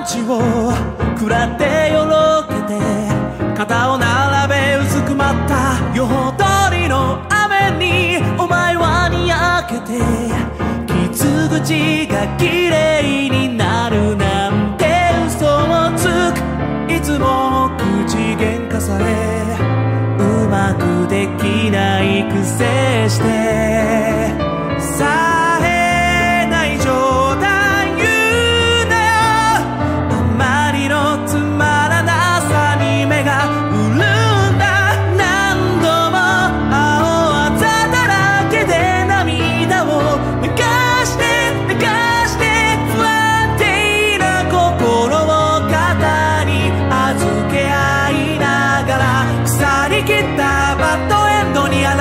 ンチを食らってよろけて肩を並べうずくまった夜通りの雨にお前はにやけて傷口が綺麗になるなんて嘘をつくいつも口喧嘩されうまくできないくせしてさえない冗談言うなよあまりのつまらなさに目が潤んだ何度も青あざだらけで涙を流して不安定な心を肩に預け合いながら腐りきったバッドエンドに抗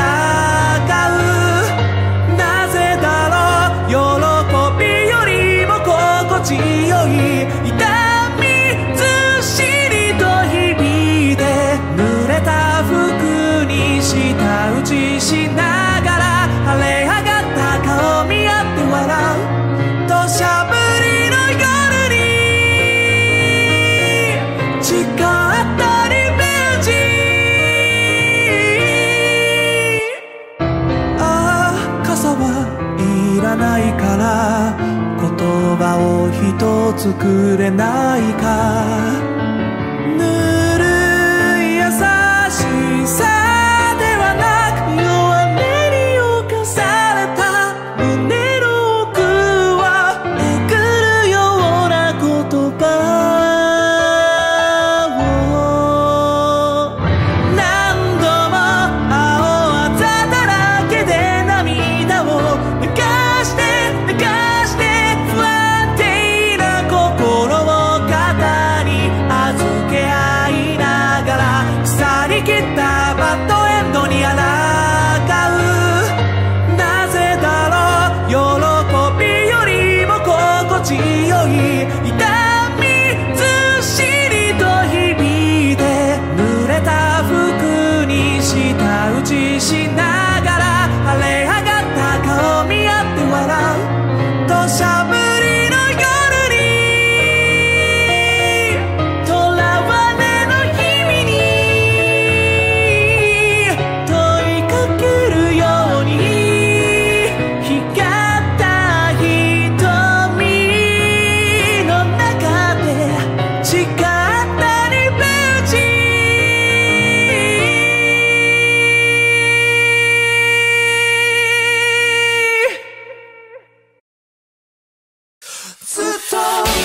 うなぜだろう喜びよりも心地よい痛みずっしりと響いて濡れた服に舌打ちしながら晴れ上がった顔見合って笑う土砂降りの夜に誓ったリベンジ傘はいらないから言葉を一つくれないかぬるい優しさではなく弱音に侵された胸の奥はえぐるような言葉を何度も青あざだらけで涙を流して不安定な心を肩に預け合いながら腐りきったバッドエンドに抗うなぜだろう喜びよりも心地よい痛みずっしりと響いて濡れた服に舌打ちしながら晴れ上がった顔見合って笑う土砂降りの夜に囚われの日々に問いかけるように光った瞳の中で誓ったリベンジずっとずっ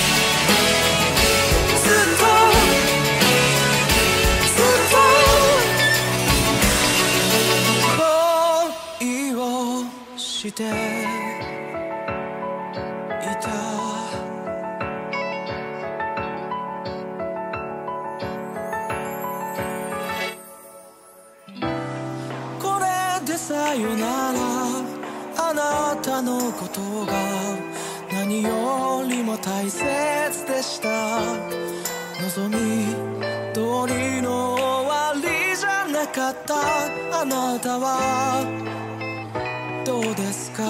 と恋をしていたこれでさよならあなたのことが何よりも大切でした望み通りの終わりじゃなかったあなたはどうですか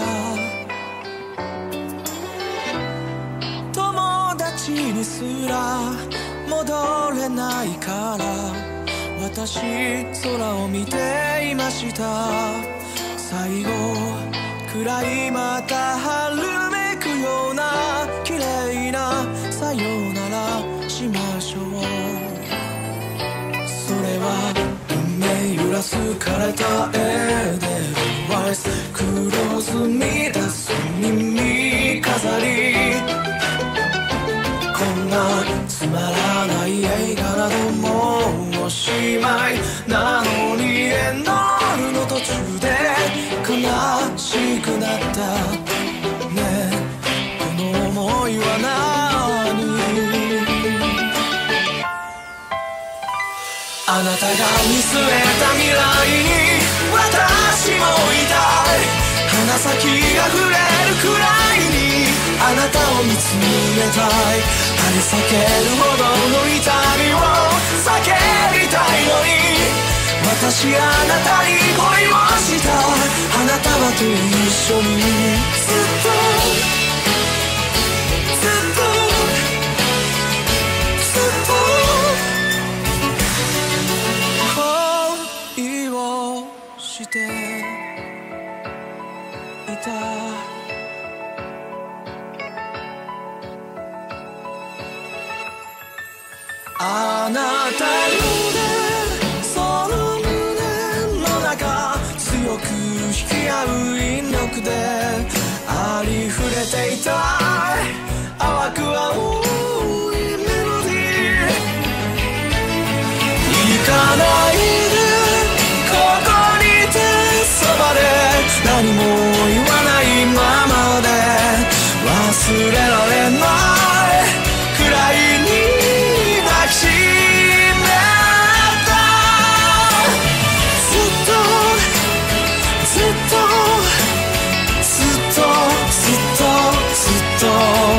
友達にすら戻れないから私空を見ていました最後くらいまた春めくような綺麗なさようならしましょうそれは運命揺らす枯れたエーデルワイス黒ずみ出す耳飾りこんなつまらない映画などもうおしまいなのにエンドロールの途中で悲しくなったねこの想いは何あなたが見据えた未来に私もいたい鼻先が触れるくらいにあなたを見つめたい張り裂けるほどの痛みを叫びたいのに私あなたに恋をしたあなたはと一緒にずっとずっとあなたのその胸の中強く引き合う引力でありふれていた淡く青いメロディー行かないでここにいてそばで何も言わないままで忘れられないくらいに抱きしめたずっとずっとずっとずっとずっと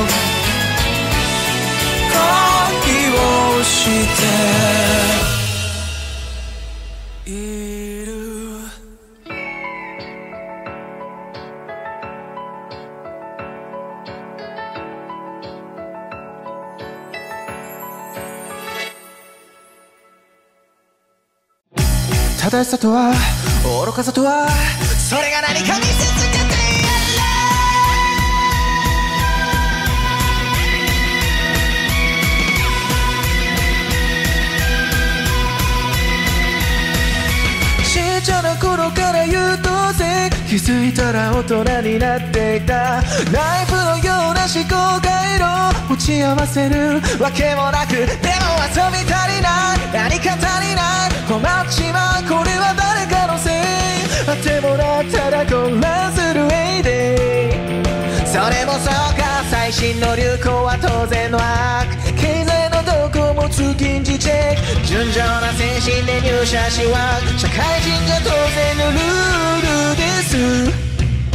恋をしている正しさとは愚かさとはそれが何か見せつけてやれちっちゃな頃から優等生気づいたら大人になっていたナイフのような思考回路持ち合わせるわけもなくでも遊び足りない何か足りない困っちまうこれは誰かのせいあてもなったら混乱するエイデイそれもそうか最新の流行は当然の悪経済の動向も通勤時チェック純情な精神で入社しは社会人じゃ当然のルールです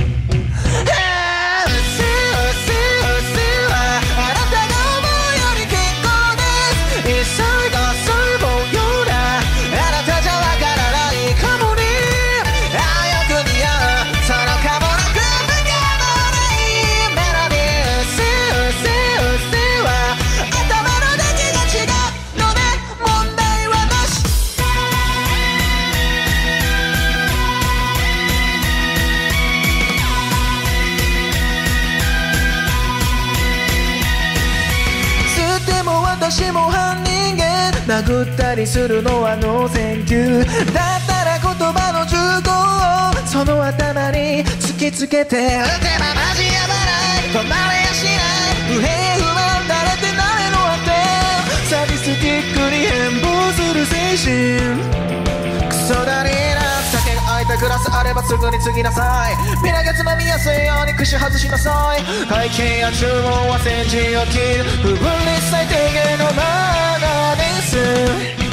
私も半人間殴ったりするのはノーセンキューだったら言葉の重厚をその頭に突きつけて打てばマジやばない止まれやしない不平不満だれてなれのあてサディスティックに変貌する精神クソだりーな酒が空いたグラスあればすぐに継ぎなさいビラがつまみやすいように串外しなさい会計や注文は先陣を切る不分離最低限のマナーです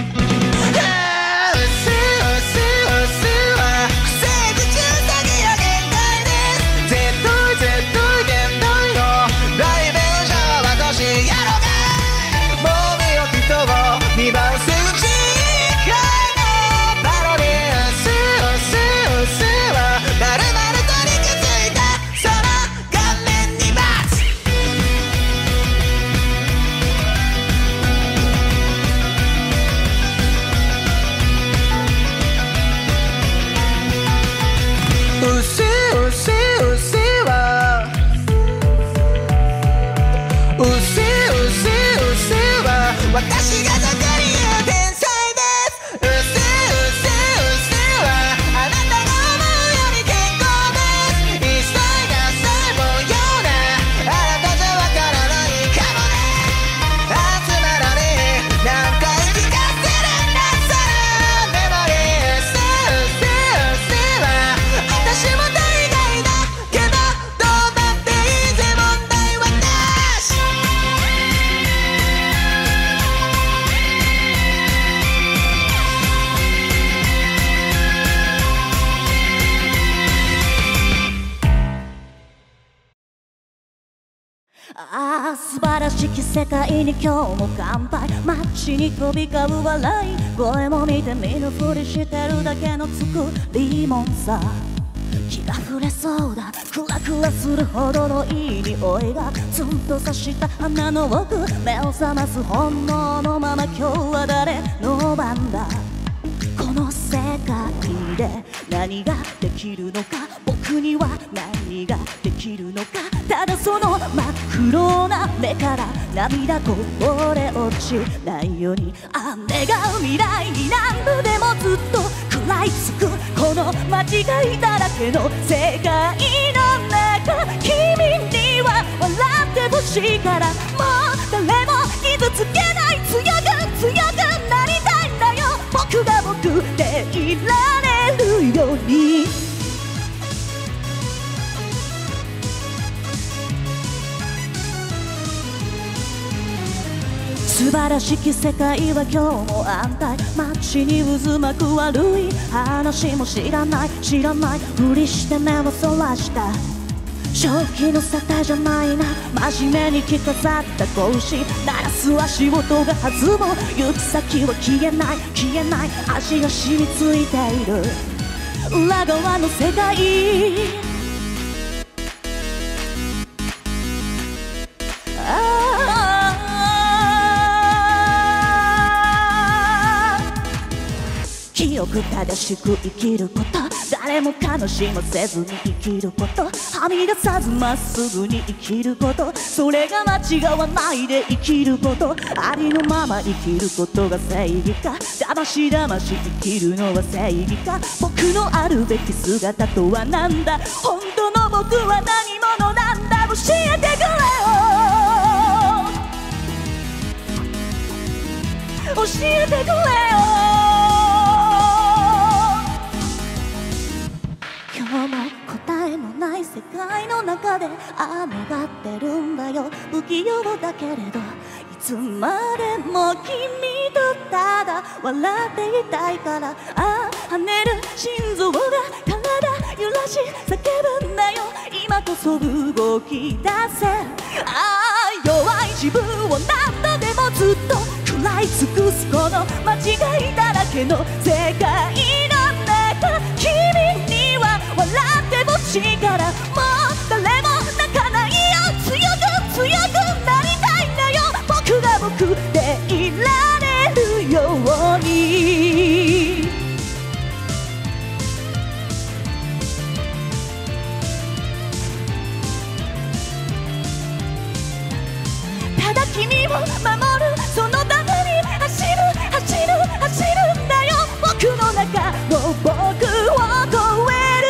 私がそこに言う天才ですうせうせうせはあなたが思うより健康です一切が細胞ようなあなたじゃわからないかもね集まらねえ何回聞かせるんだそのメモリーうせうせうせは私も大概だけどどうだっていいぜ問題はなしああ素晴らしき世界に今日も乾杯街に飛び交う笑い声も見て見ぬふりしてるだけの作りもんさ気が触れそうだクラクラするほどのいい匂いがツンと刺した鼻の奥目を覚ます本能のまま今日は誰の番だこの世界で何ができるのか、僕には何ができるのか。ただその真っ黒な目から涙こぼれ落ちないように、雨が未来に何度でもずっと食らいつくこの間違いだらけの世界の中、君には笑ってほしいから、もう誰も傷つけない、強くなりたいんだよ。僕が僕でいられるように。素晴らしき世界は今日も安泰、街に渦巻く悪い話も知らないふりして目をそらした。正気の沙汰じゃないな、真面目に着飾った子牛鳴らす足音が弾む、行く先は消えない足が染みついている裏側の世界。清く正しく生きること、誰も悲しませずに生きること、はみ出さずまっすぐに生きること、それが間違わないで生きること、ありのまま生きることが正義か、だまし生きるのは正義か。僕のあるべき姿とはなんだ、本当の僕は何者なんだ、教えてくれよ、教えてくれよ。今日も答えのない世界の中で雨が出るんだよ、不器用だけれどいつまでも君とただ笑っていたいから、跳ねる心臓が体揺らし叫ぶんだよ、今こそ動き出せ。弱い自分を何度でもずっと食らい尽くすこの間違いだらけの世界の中、君には笑ってほしいから、もう誰も泣かないよ、強くなりたいんだよ。僕が僕でいられるように。ただ君を守る、そのために走るんだよ。僕の中の僕を超える。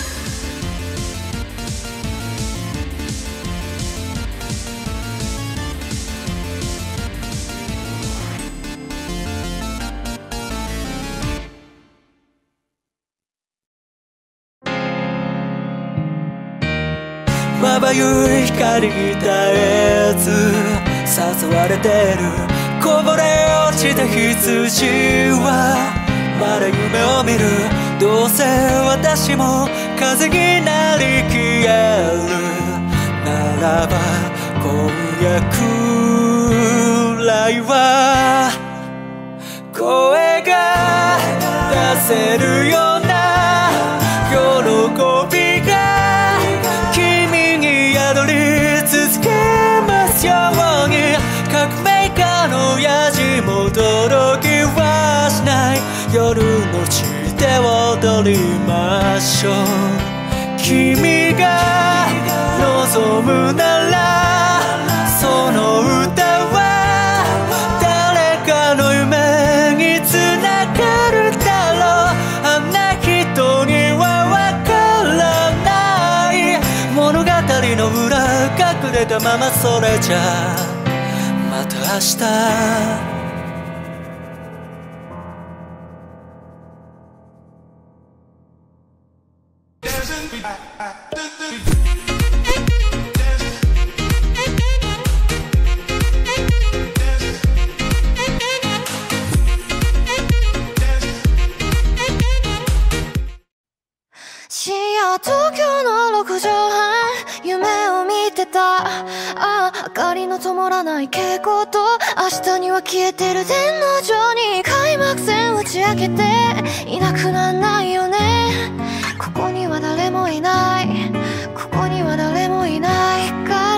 まばゆい光に絶えず誘われてる、こぼれ落ちた羊はまだ夢を見る、どうせ私も風になり消えるならば、今夜くらいは声が出せるような喜びが君に宿り続けますように、革命家のやじも届きはしない、夜の地で踊りましょう。君が望むならその歌は誰かの夢につながるだろう、あんな人にはわからない物語の裏隠れたまま、それじゃまた明日。 深夜東京の6畳半、夢を見てた。明かりの灯らない蛍光灯、明日には消えてる電脳上に開幕戦打ち明けていなくなんないよね。ここには誰もいない、ここには誰もいないから。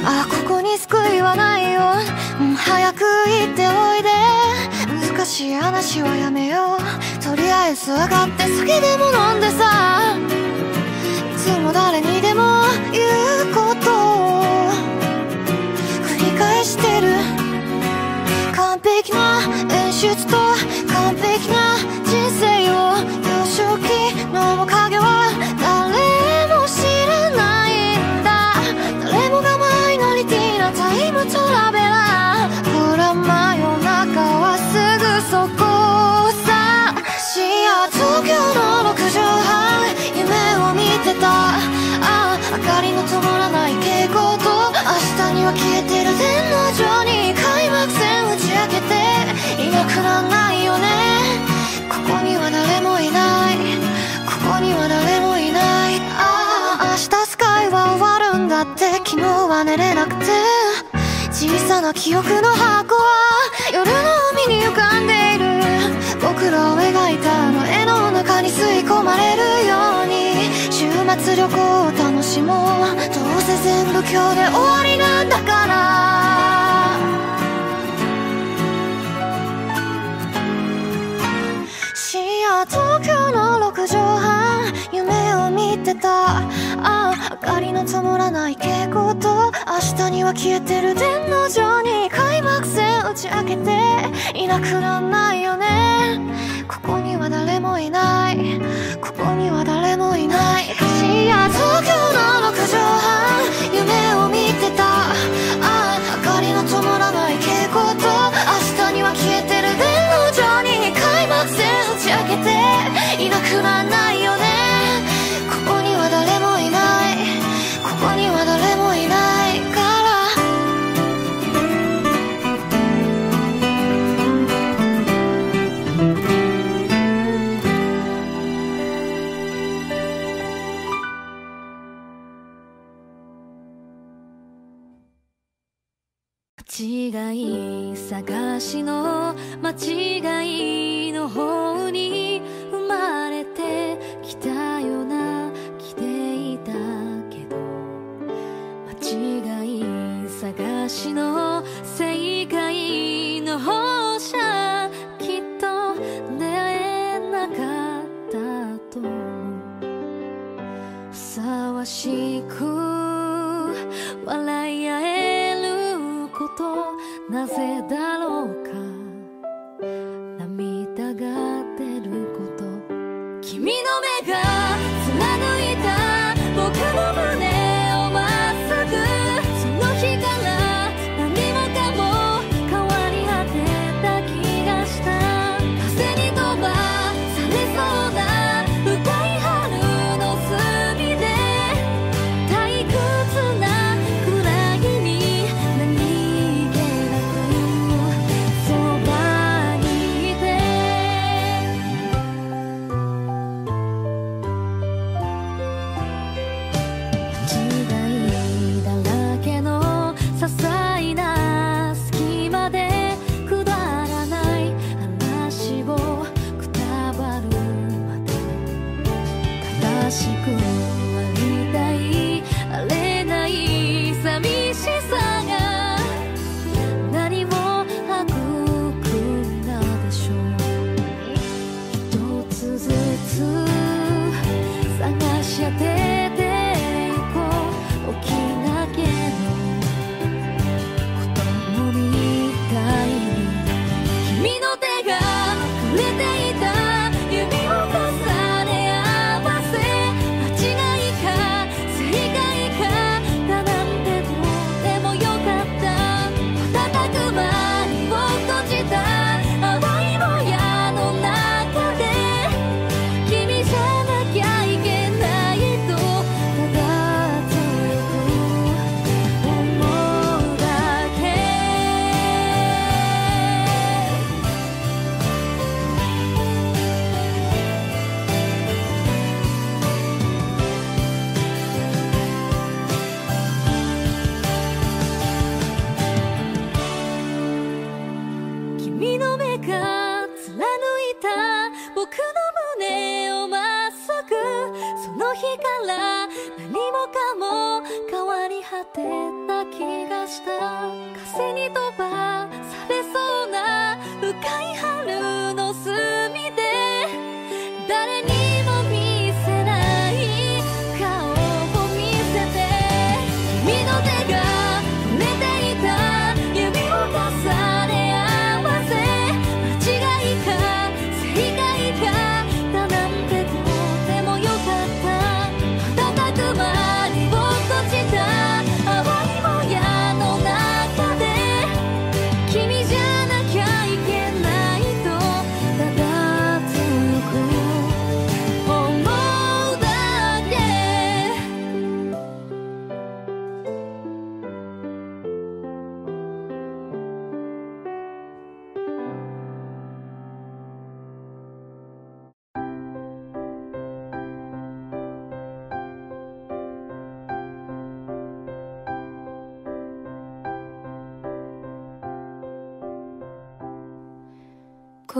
あ、ここに救いはないよ、早く行っておいで。難しい話はやめよう、とりあえず上がって酒でも飲んでさ。いつも誰にでも言うことを繰り返してる。完璧な演出と完璧な人生を、幼少期の面影は誰も知らないんだ。誰もがマイノリティなタイムトラベラー。ほら真夜中はすぐそこさ。深夜東京の6畳半、夢を見てた。ああ、明かりの灯らない蛍光灯、明日には消えてる電脳上に開幕戦打ち明けていなくなんないよね。ここには誰もいない、ここには誰もいない。ああ、明日スカイは終わるんだって。昨日は寝れなくて、小さな記憶の箱は夜の海に浮かんでいる。僕らを描いたあの絵の中に吸い込まれるように、週末旅行を楽しもう。どうせ全部今日で終わりなんだから。深夜東京の6畳半、夢を見てた。ああ、明かりの灯らない蛍光灯、明日には消えてる電脳上に開幕戦打ち明けていなくなんないよね。ここには誰もいない、ここには誰もいない。深夜東京の6畳半、夢を見てた。ああ、明かりの灯らない蛍光灯、明日には消えてる電脳上に開幕戦打ち明けていなくなんないよね。ここには誰もいない、ここには誰もいないから。 間違い探しの間違いの方に生まれてきたような気でいたけど、間違い探しの正解の方じゃきっと出会えなかったと思う。ふさわしく笑い合えること、なぜだろうか。涙が出ること、君の目が貫いた僕の胸をまっすぐ、その日から何もかも変わり果てた気がした。風に飛ばされそうな深い春の隅で、退屈なクラゲに何気なくそばにいて、違いだらけの些細な隙間でくだらない話をくたばるまで、正しくありたいあれない寂しさが何を育んだでしょう。一つずつ探し当ててゆこう、大きなけど子供みたいに。君の手が触れていた指を重ね合わせ、間違いか正解かだなんてどうでもよかった。瞬く間にを閉じた淡いもやの中で、君じゃなきゃいけないとただ強く思うだけ。君の目が貫いた僕の胸をまっすぐ、その日から何もかも変わり果てた気がした。風に飛ばされそうな深い春の隅で誰にも見せない顔を見せて、君の手が止めていた指を重ね合わせ、間違いか正解かだなんてどうでもよかった。瞬く間にぼーっとした淡いもやの中で君じゃなきゃいけないとただ強く思うだけ。粉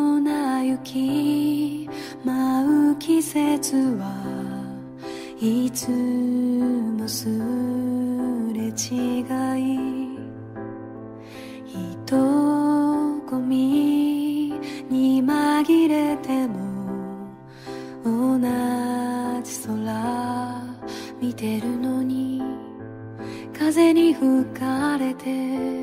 雪舞う季節はいつもすれ違い、人混みに紛れても同じ空見てるのに、風に吹かれて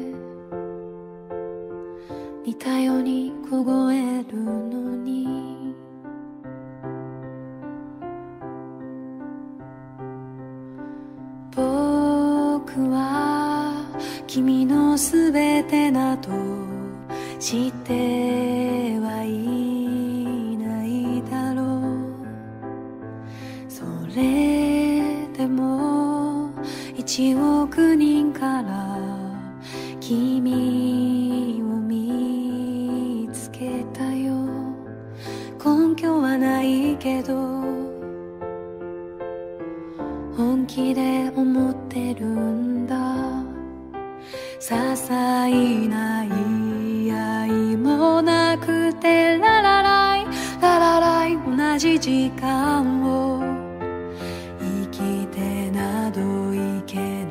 似たように凍えるのに、僕は君のすべてなど知ってはいないだろう。それでも1億人から君を見つけたよ。根拠はないけど本気で思ってるんだ。些細な言い合いもなくてララライララライ、同じ時間を生きてなどいけない。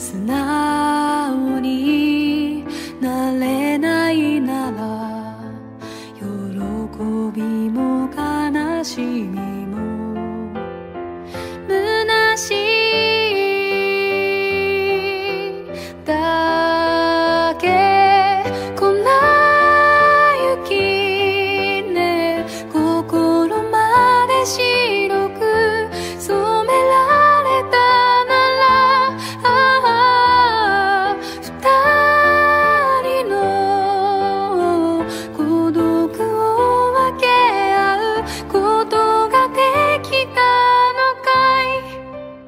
素直になれないなら喜びも悲しみも虚しいだけ。粉雪ね、心まで白く染められたなら、二人の孤独を分け合うことができたのかい。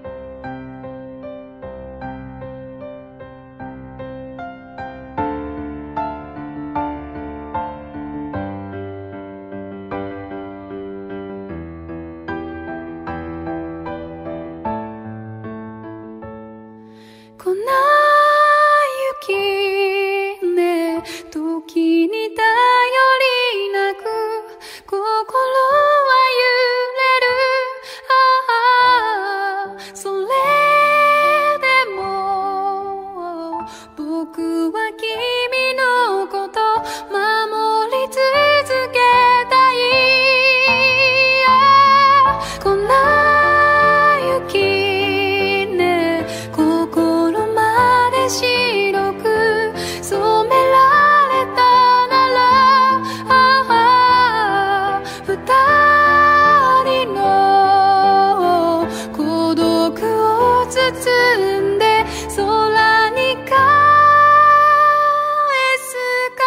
粉雪ね、時に頼りなく心は揺れる。それでも僕は君のこと守り続けたい。粉雪ね、心まで白く染められたなら、二人の孤独を包んで空に返すから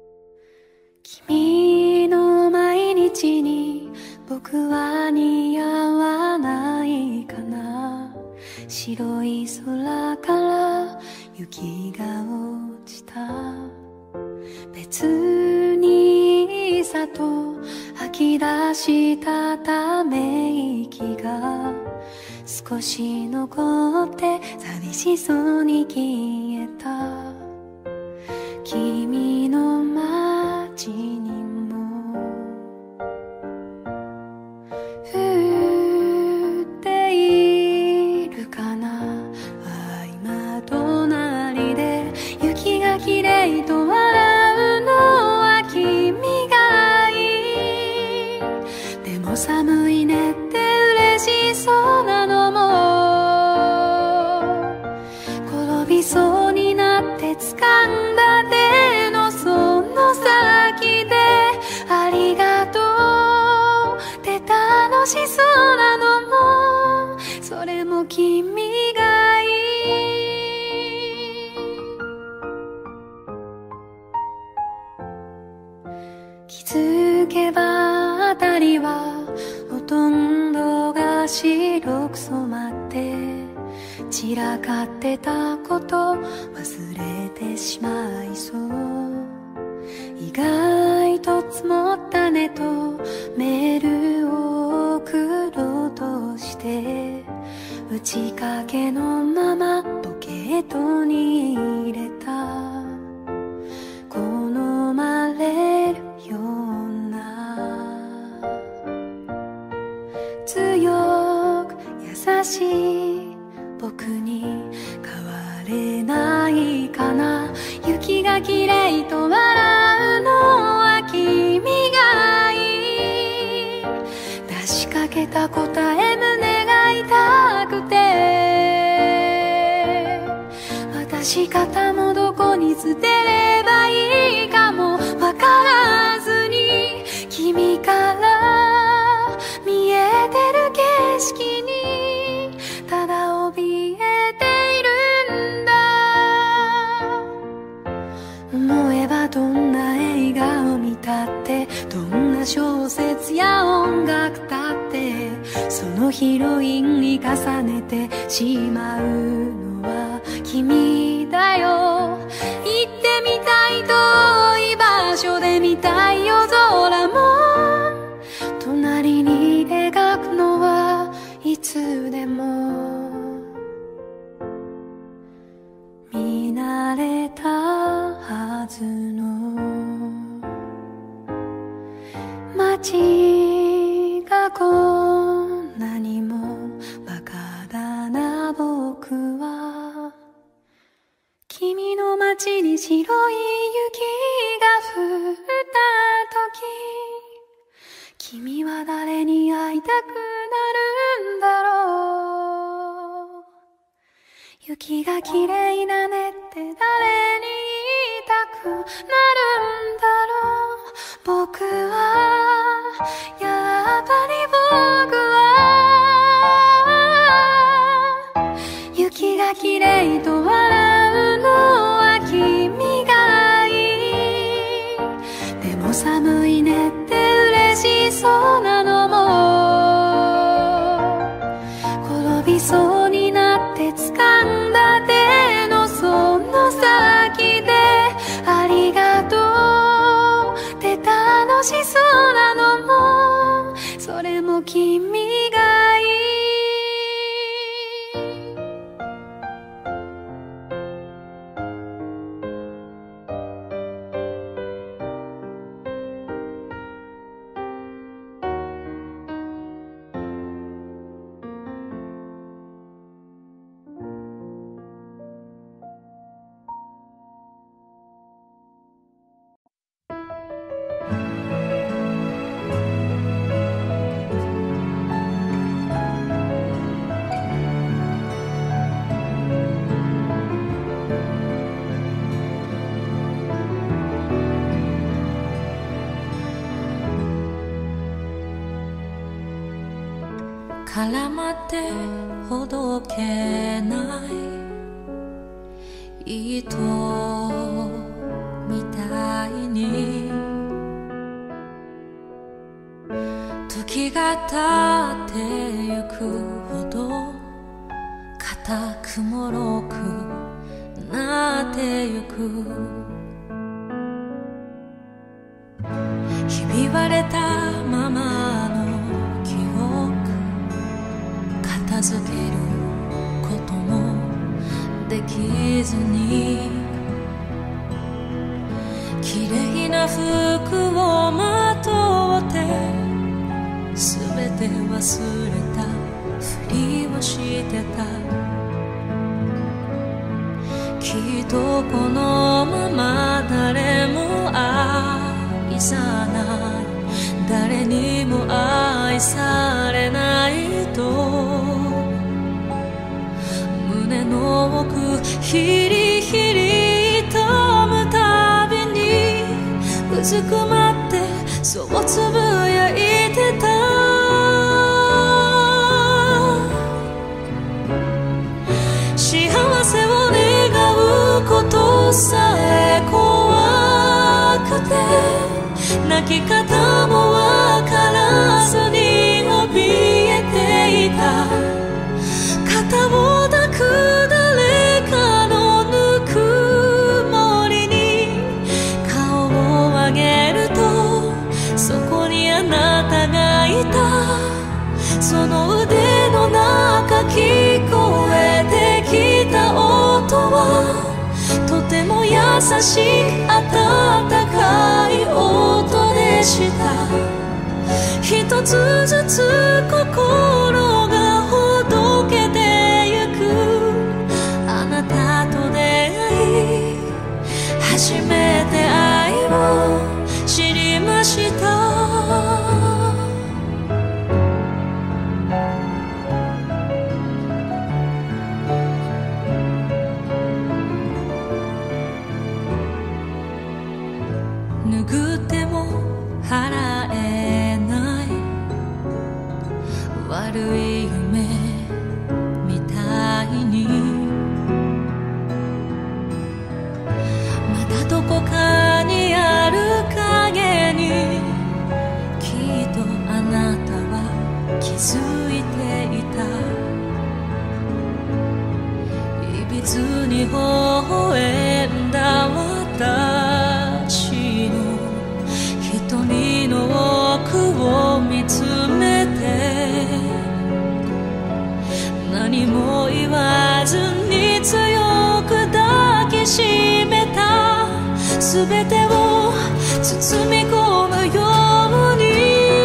君の毎日に僕は似合白い空から雪が落ちた。別にさと吐き出したため息が少し残って寂しそうに消えた。君の街にも降っているかな。今隣で雪がきれいと笑うのは君がいい。でも寒いねって嬉しそうなのも、転びそうになって掴んだ手のその先でありがとうって楽しそうなのも、それも君がいい。気づけばあたりはほとんどが白く染まって散らかってたこと忘れてしまいそう。意外と積もったねとメールを送ろうとして打ち掛けのままポケットに入れた。好まれるような強く優しい僕に変われないかな。雪がきれいと笑うのは君がいい。出しかけた答え胸が痛くて私肩もどこに捨てればいいかもわからずに君から見えてる景色にただ怯えているんだ。思えばどんな映画を見たってどんな小説や音楽だってそのヒロインに重ねてしまうのは君だよ。行ってみたい遠い場所で見たい夜空も隣に描くのはいつでも見慣れたはずの街がこんなにもバカだな。僕は君の街に白い雪が降った時君は誰に会いたくなるんだろう。雪がきれいだねって誰に言いたくなるんだろう。僕はやっぱり僕は雪がきれいと笑うのは君がいい。でも寒いねって嬉しそうなのも、転びそうになって掴んだ手のその先でありがとうって楽しそうなのも、それも君がいい。 絡まってほどけない糸みたいに時が経ってゆくほど固雲ろくなってゆくひび割れたままの記憶片付けることもできずに綺麗な服をまとって全て忘れたふりをしてたきっとこのまま誰も愛さない誰にも愛されないと胸の奥ヒリヒリ痛むたびにうずくまってそうつぶやいてた幸せを願うことさえ怖くて泣き方もわからずに怯えていた肩を抱く誰かのぬくもりに顔を上げるとそこにあなたがいたその腕の中聞こえてきた音はとても優しい温かい音でした一つずつ心がほどけてゆくあなたと出会い初めて愛を知りました拭っても払えない悪い夢みたいにまだどこかにある影にきっとあなたは気づいていたいびつに微笑んだ私の瞳の奥を見つめて何も言わずに強く抱きしめた全てを包み込むように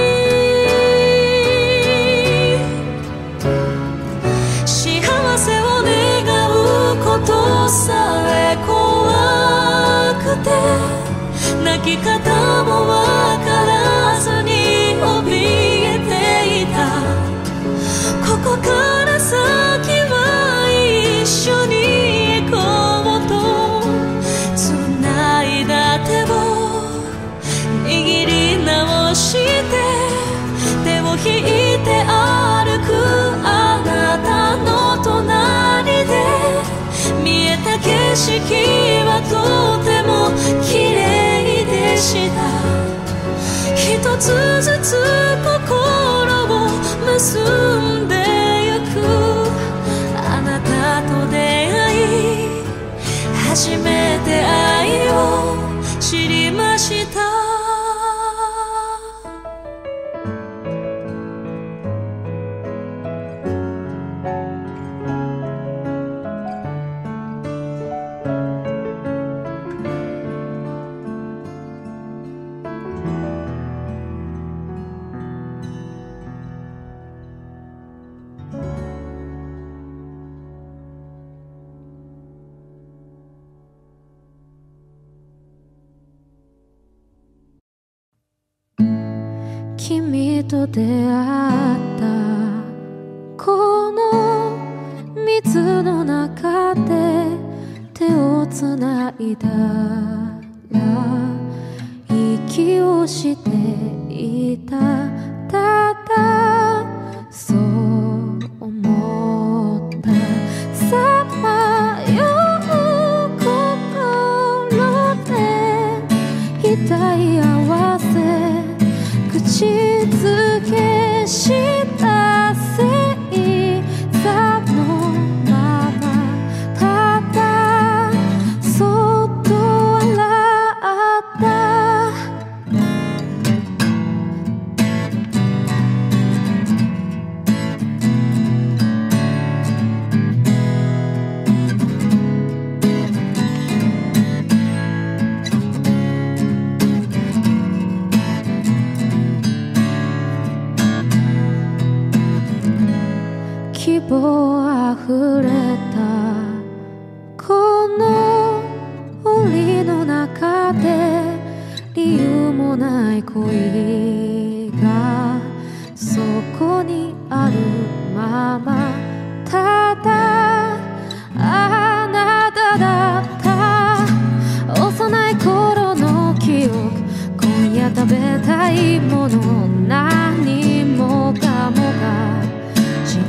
幸せを願うことさえ怖くて泣き方もわからずに怯えていたここから先は一緒に行こうと繋いだ手を握り直して手を引いて歩くあなたの隣で見えた景色はとても綺麗でした一つずつ心を結んでゆくあなたと出会い初めて愛を知りました君と出会ったこの水の中で手をつないだら息をしていたただそう思ったさまよう心で痛い合わせ口づけした星座のまま希望あふれたこの檻の中で理由もない恋がそこにあるままただあなただった幼い頃の記憶今夜食べたいもの何もかもが違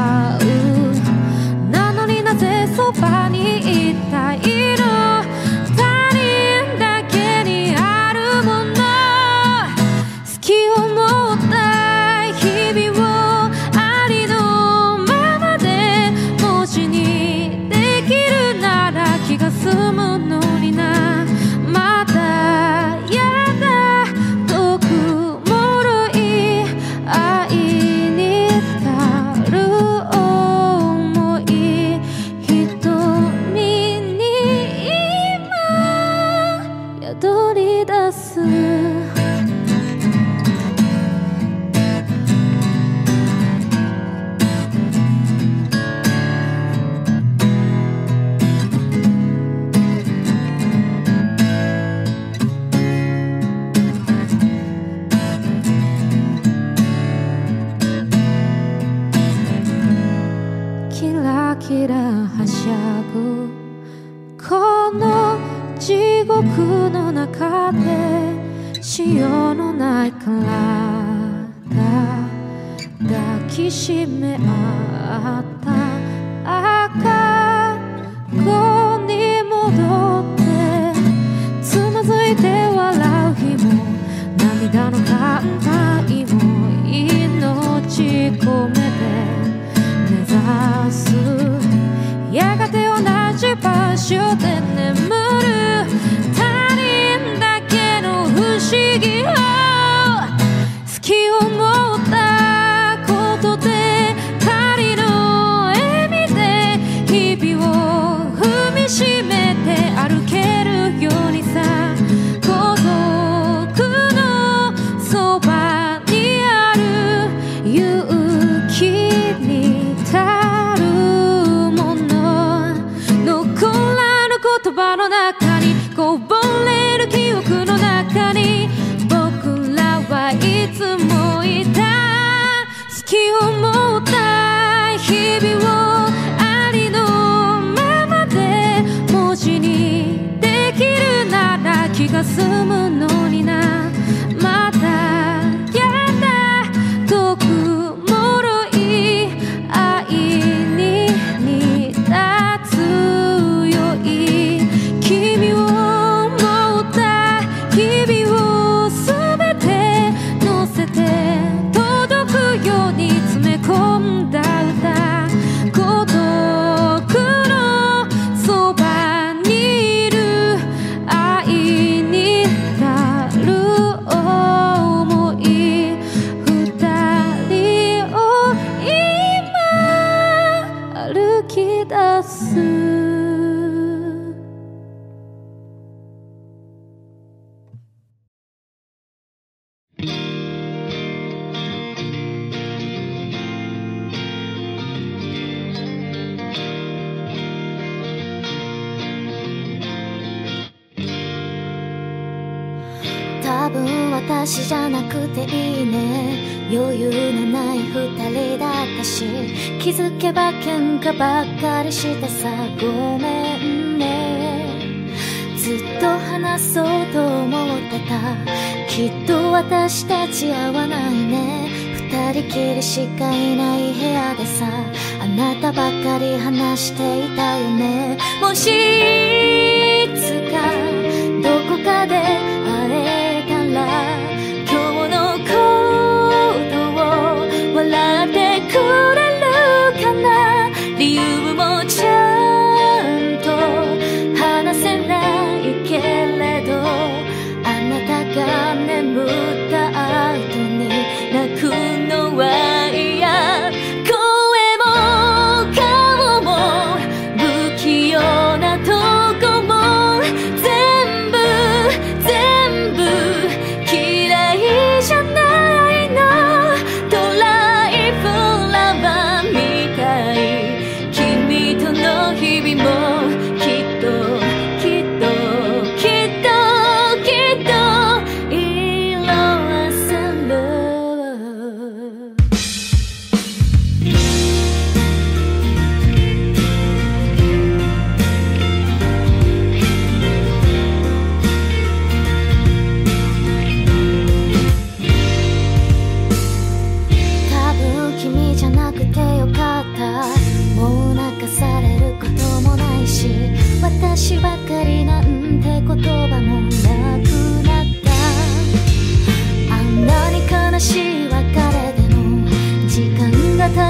うなのになぜそばにいたいの他人だけにあるもの好きを持った日々をありのままで文字にできるなら気が済むのになまだやだ遠くもろい愛に足る想い瞳に今宿り出すキラキラはしゃぐこの地獄の中で潮のない体抱きしめ合った赤子に戻ってつまずいて笑う日も涙の乾杯も命込めて目指すやがて同じ場所で眠る他人だけの不思議を好きを持ったことで仮の笑みで日々を踏みしめて歩けるようにさ孤独のそばにある勇気に足るもの残らぬ言葉の中にこぼれる記憶の中に僕らはいつもいた好きを持った日々をありのままで文字にできるなら気が済むのになまだやだ遠くもろい愛に似た強い君を持った日々をすべて乗せて届くように詰め込んだ歌孤独のそばにいる愛になる想い二人を今歩き出す多分私じゃなくていいね余裕のない二人だったし気づけば喧嘩ばっかりしてさごめんねずっと話そうと思ってたきっと私たち合わないね二人きりしかいない部屋でさあなたばっかり話していたよねもしいつかどこかで会えたら今日のことを笑ってくれるかな理由もちゃんと話せないけれどあなたが眠った後に泣くのは嫌声も顔も不器用なとこも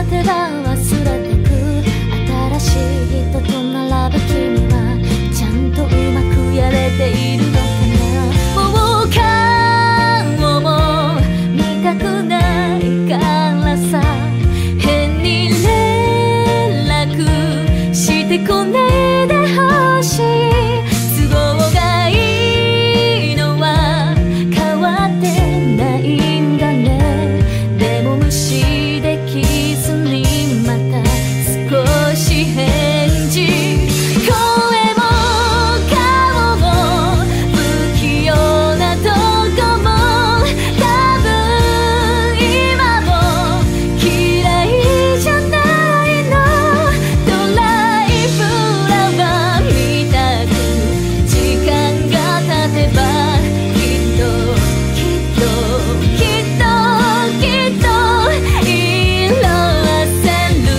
ては忘れてく。新しい人と並ぶ君はちゃんとうまくやれているのかな。もう顔も見たくないからさ、変に連絡してこないでほしい。都合がいいのは変わってないんだね。でも無視できずにまた少し返事。声も顔も不器用なとこも多分今も嫌いじゃないの。ドライフラワーみたく時間が経てばきっときっときっときっと色あせる。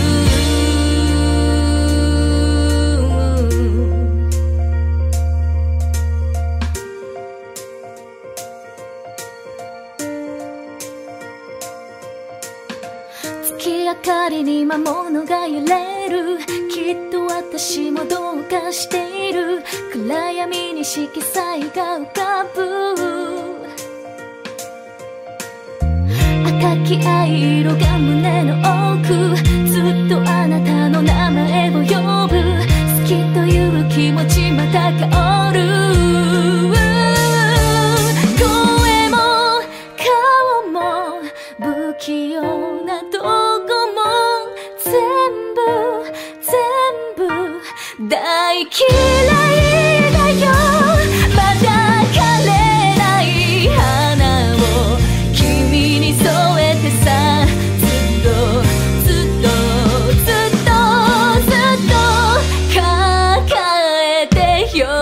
月明かりに魔物が揺れる。きっと私もどうかしている。暗闇に色彩が浮かぶ。赤き藍色が胸の奥。ずっとあなたの名前を呼ぶ。好きという気持ちまた香る。声も顔も不器用なとこも全部大嫌いだよ。まだ枯れない花を君に添えてさ、ずっとずっとずっとずっと抱えてよ。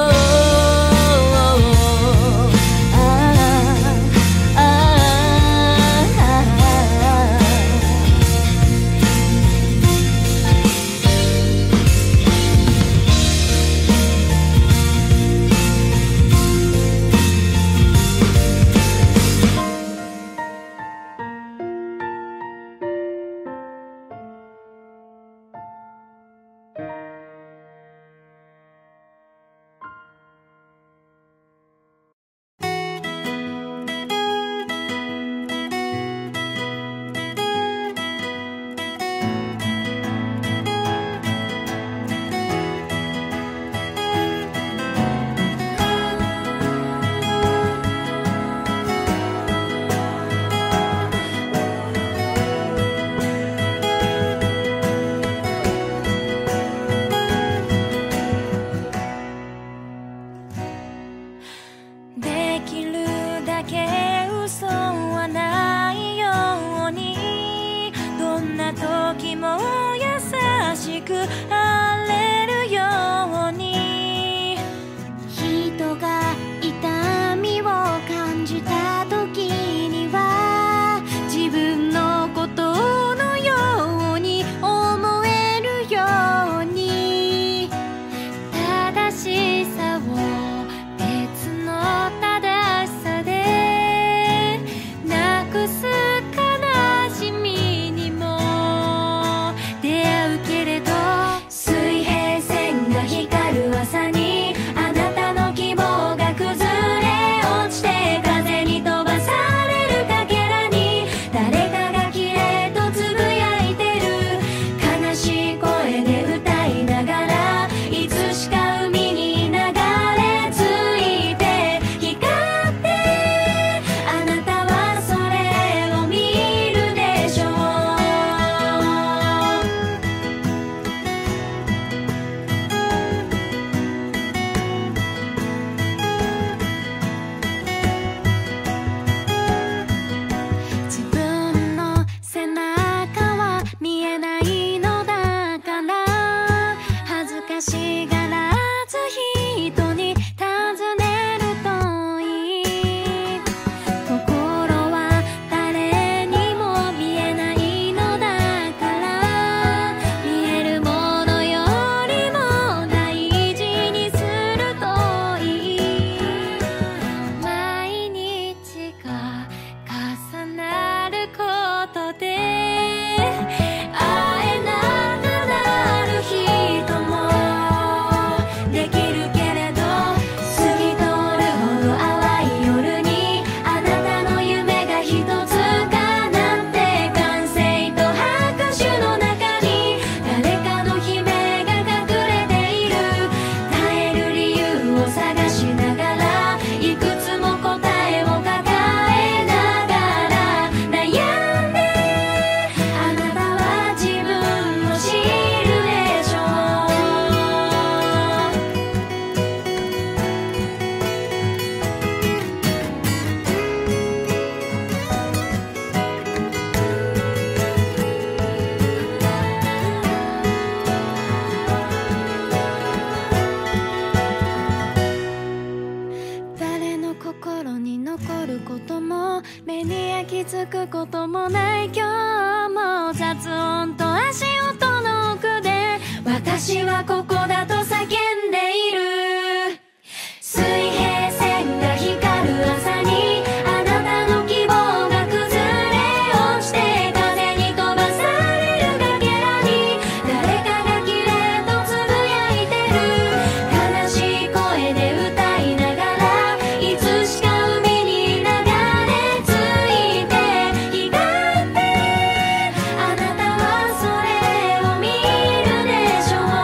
つくこともない今日も雑音と足音の奥で私はここだと叫んでいる。水平線が光る朝にあなたの希望が崩れ落ちて風に飛ばされるかけらに誰かが綺麗とつぶやいてる。悲しい声で歌いながらいつしか海に流れ着いて光ってあなたはそれを見るでしょう。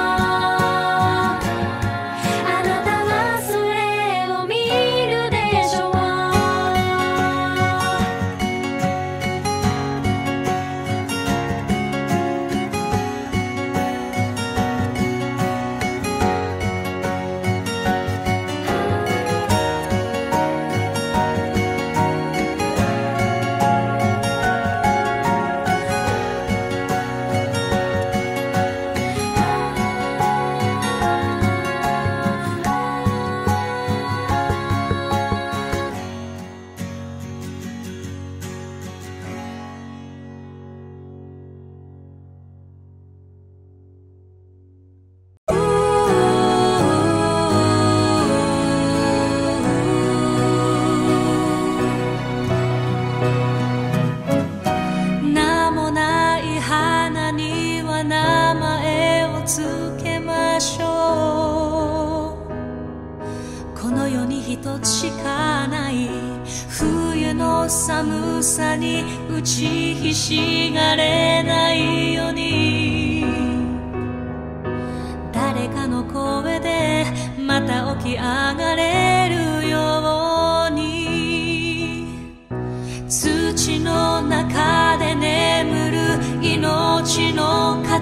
あなたはそれを見るでしょう。名もない花には名前をつけましょう。この世に一つしかない冬の寒さに打ちひしがれないように誰かの声でまた起き上がれるように土の中で眠る命の塊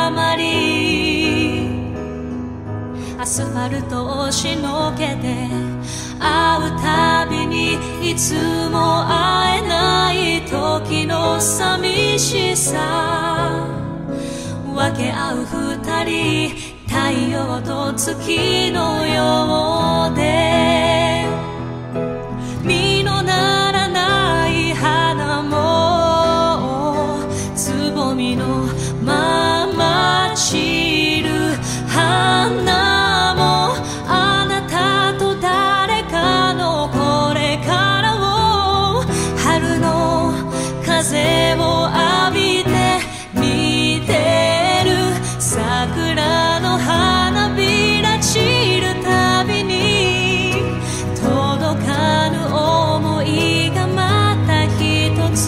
アスファルトをしのけて会うたびにいつも会えない時の寂しさ分け合う二人太陽と月のようで実のならない花もつぼみのまま散る花もあなたと誰かのこれからを春の風を浴びて見てる桜の花びら散るたびに届かぬ想いがまた一つ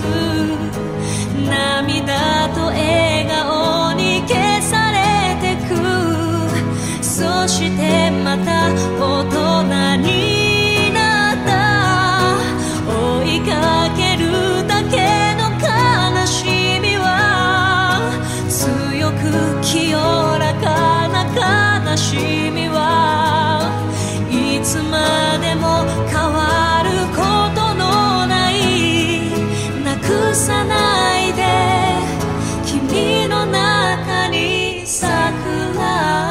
涙と笑顔に消されてくそしてまた大人になった追いかけるだけの悲しみは強く清らかな悲しみはいつまでも変わることのないなくさないで君の中に桜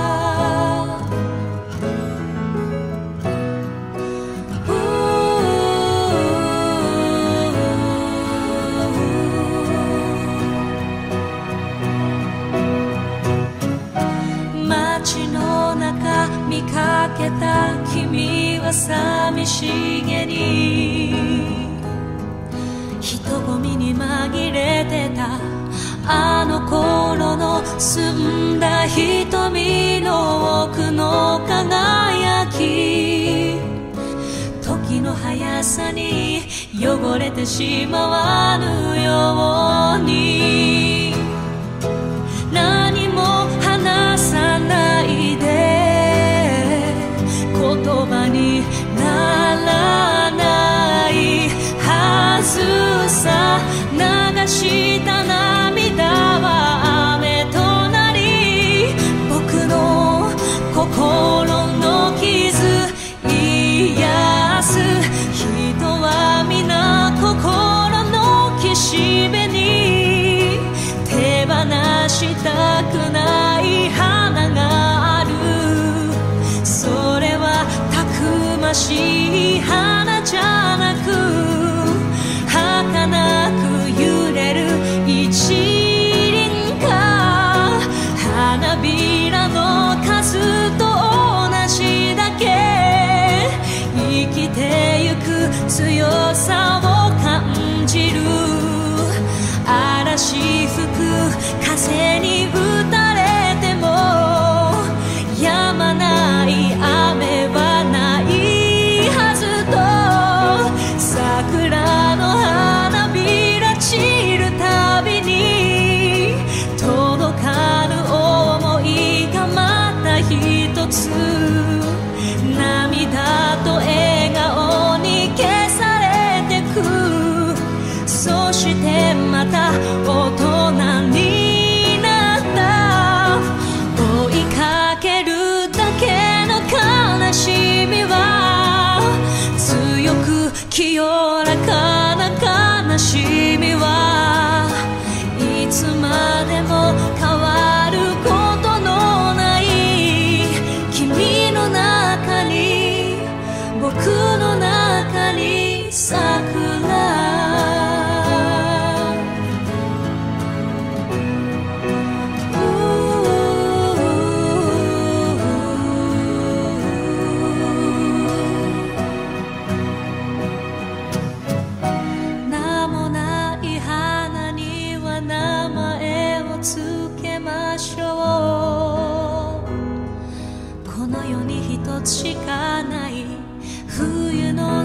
街の中見かけた君は寂しげに人混みに紛れてたあの頃の澄んだ瞳の奥の輝き時の速さに汚れてしまわぬように何も話さないで言葉にならないはずさ流した涙は雨となり僕の心の傷癒す人は皆心の岸辺に手放したくない花があるそれはたくましい花じゃなく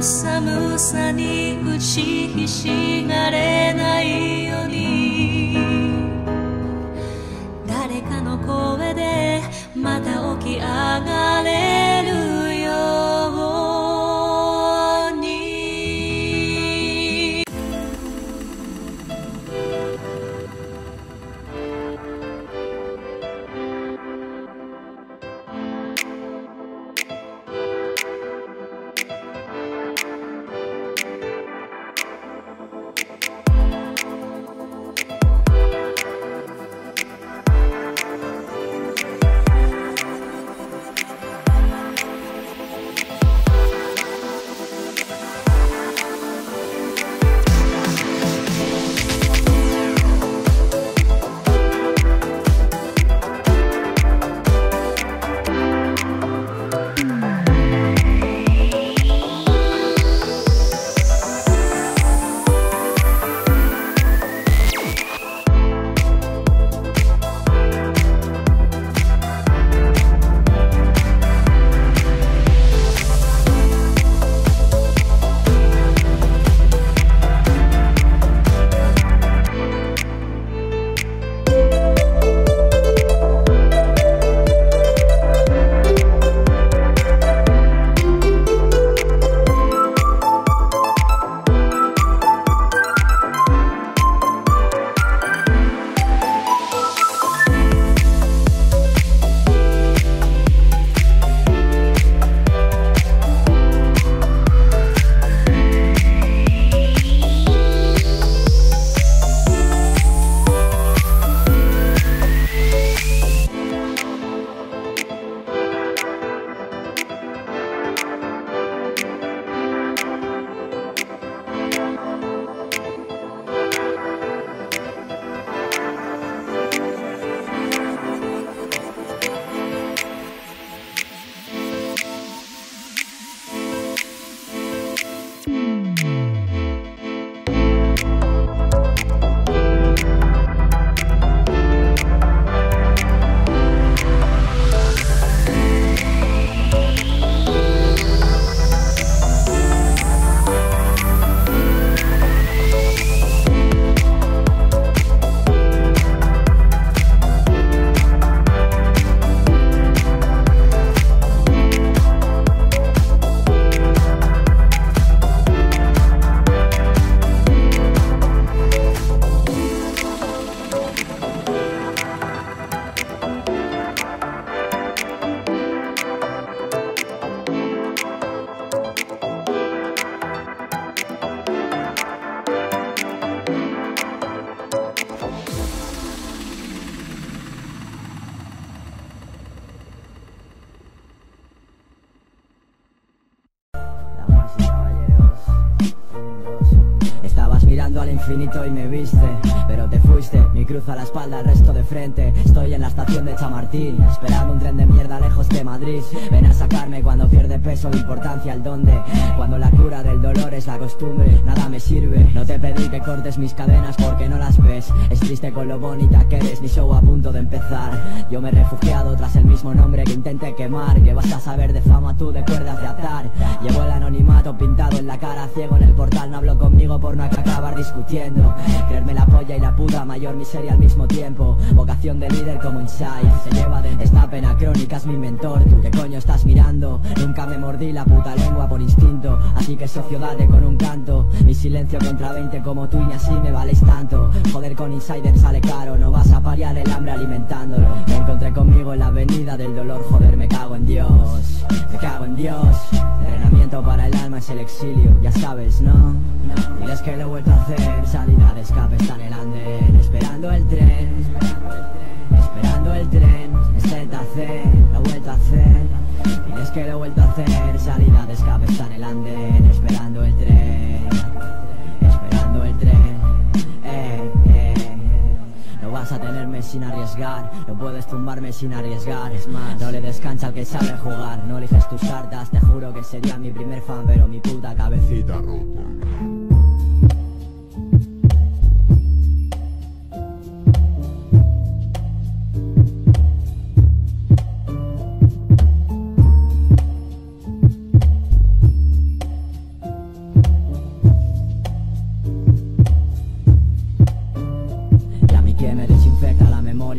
寒さに打ちひしがれないように誰かの声でまた起き上がれるように Infinito y me viste, pero te fuiste. Mi cruz a la espalda, el resto de frente. Estoy en la estación de Chamartín, esperando un tren de mierda lejos de Madrid. Ven a sacarme cuando pierde peso de importancia el dónde. Cuando la cura del dolor es la costumbre, nada me sirve. No te pedí que cortes mis cadenas porque no las ves. Es triste con lo bonita que eres, mi show a punto de empezar. Yo me he refugiado tras el mismo nombre que intenté quemar. Que vas a saber de fama tú, de cuerdas de atar. Llevo el anonimato pintado en la cara, ciego en el portal. No hablo conmigo por no acabar discutiendo. Creerme la polla y la puta mayor miseria al mismo tiempo. Vocación de líder como Inside. Se lleva de esta pena crónica, es mi mentor. ¿Tú qué coño estás mirando? Nunca me mordí la puta lengua por instinto. Así que socio date con un canto. Mi silencio contra 20 como tú y ni así me valéis tanto. Joder con Insider sale caro. No vas a paliar el hambre alimentándolo. Me encontré conmigo en la avenida del dolor. Joder, me cago en Dios. Me cago en Dios. Entrenamiento para el alma es el exilio. Ya sabes, ¿no? Diles que lo he vuelto a hacer. Salida de escape está en el andén. Esperando el tren. Esperando el tren. Es ZC. Lo he vuelto a hacer. Diles que lo he vuelto a hacer. Salida de escape está en el andén. Esperando el tren. Esperando el tren. No vas a tenerme sin arriesgar. No puedes tumbarme sin arriesgar. Es más, no le descansa al que sabe jugar. No eliges tus cartas. Te juro que sería mi primer fan, pero mi puta cabecita rota.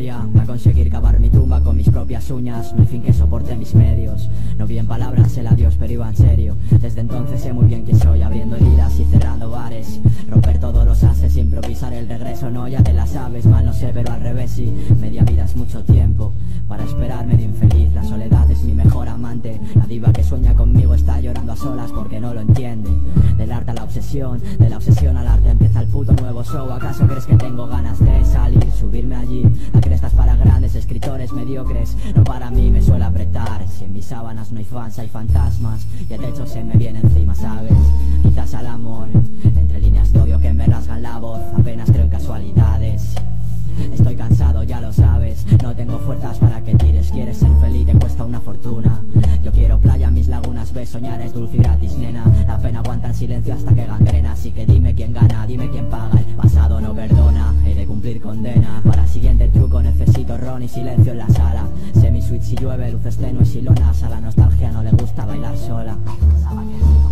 historia, va a conseguir cavar mi tumba con mis propias uñas. No hay fin que soporte mis medios. No vi en palabras el adiós, pero iba en serio. Desde entonces sé muy bien quién soy, abriendo heridas y cerrando bares. Romper todos los ases, improvisar el regreso. No, ya te la sabes, mal no sé, pero al revés sí. Media vida es mucho tiempo para esperar medio infeliz. La soledad es mi mejor amante. La diva que sueña conmigo está llorando a solas porque no lo entiende. Del arte a la obsesión, de la obsesión al arte empieza el puto nuevo show. ¿Acaso crees que tengo ganas de salir, subirme allí? La cresta es para grandes escritores mediocres, no para mí, me suele apretar. Si en mis sábanas no hay fans, hay fantasmas y el techo se me viene encima, ¿sabes? Quizás al amor, entre líneas de odio que me rasgan la voz. Apenas creo en casualidades. Estoy cansado, ya lo sabes. No tengo fuerzas para que tires. Quieres ser feliz, te cuesta una fortuna. Yo quiero playa, mis lagunas, ves, soñar es dulce y gratis, nena. La pena aguanta en silencio hasta que gangrena. Así que dime quién gana, dime quién paga. El pasado no perdona, he de cumplir condena. Para el siguiente truco necesito ron y silencio en la sala. Semi-sweet si llueve, luces tenues y lonas. A la nostalgia no le gusta bailar sola.